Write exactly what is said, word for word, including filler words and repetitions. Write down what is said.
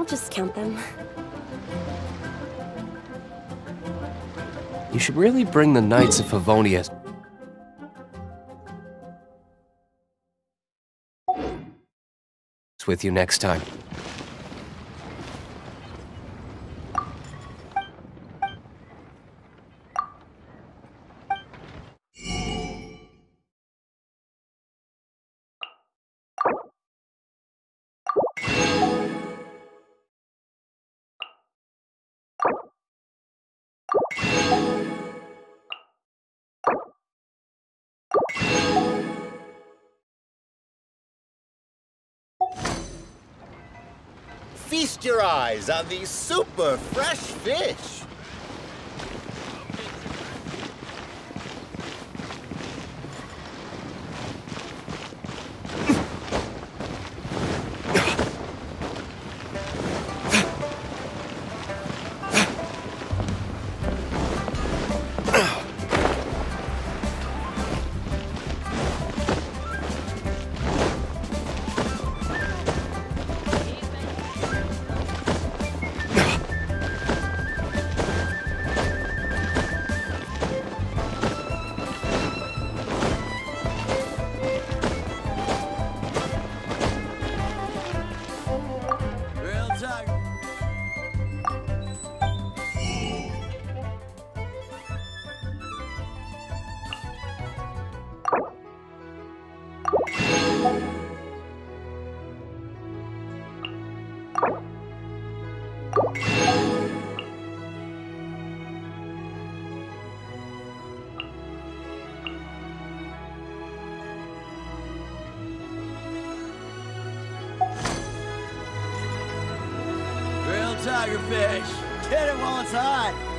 I'll just count them. You should really bring the Knights of Favonius with you next time. Feast your eyes on these super fresh fish. Tigerfish. Get it while it's hot.